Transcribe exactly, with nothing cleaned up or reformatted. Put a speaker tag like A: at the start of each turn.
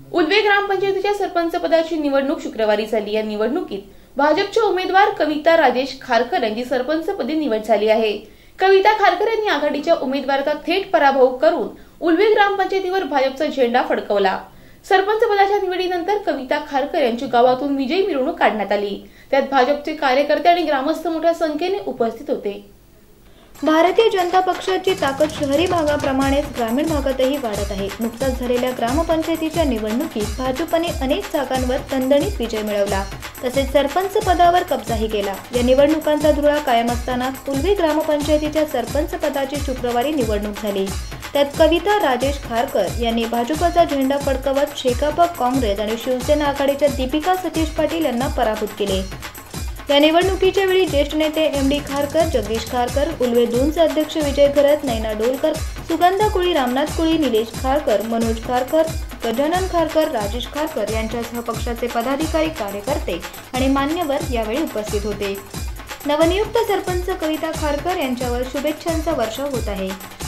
A: उल्वे ग्रामपंचायतीच्या सरपंच पदाची निवडणूक शुक्रवारी झाली। या निवडणुकीत भाजपचे उमेदवार कविता राजेश खारकर यांची सरपंचपदी निवड झाली आहे। कविता खारकर यांनी आघाडीच्या उमेदवाराचा थेट पराभव करून उल्वे ग्रामपंचायतीवर भाजपचा झेंडा फडकवला। सरपंच पदाच्या निवडीनंतर कविता खारकर यांची गावातून विजयी मिरवणूक काढण्यात आली। त्यात भाजपचे कार्यकर्ते आणि ग्रामस्थ मोठ्या संख्येने उपस्थित होते।
B: भारतीय जनता पक्षाची ताकद शहरी भागाप्रमाणेच ग्रामीण भागातही वाढत आहे। नुकताच झालेल्या ग्रामपंचायतीच्या निवडणुकीत भाजपने अनेक जागांवर दणदणीत विजय मिळवला, तसेच सरपंच पदावर कब्जाही केला। या निवडणुकांचा धुळा कायम असताना उल्वे ग्रामपंचायतीच्या सरपंच पदाची शुक्रवारी निवडणूक झाली। त्यात कविता राजेश खारकर यांनी भाजपचा झेंडा फडकवत शेकाप काँग्रेस आणि शिवसेना आघाडीच्या दीपिका सतीश पाटील यांना पराभूत केले। या निवडणुकीच्या वेळी ज्येष्ठ नेते एम डी खारकर, जगदीश खारकर, उल्वे दोनचे अध्यक्ष विजय घरत, नैना डोलकर, सुगंधा कुळी, रामनाथ कुळी, निलेश खारकर, मनोज खारकर, गजानन खारकर, राजेश खारकर यांच्यासह पक्षाचे पदाधिकारी, कार्यकर्ते आणि मान्यवर यावेळी उपस्थित होते। नवनियुक्त सरपंच कविता खारकर यांच्यावर शुभेच्छांचा वर्षाव होत आहे।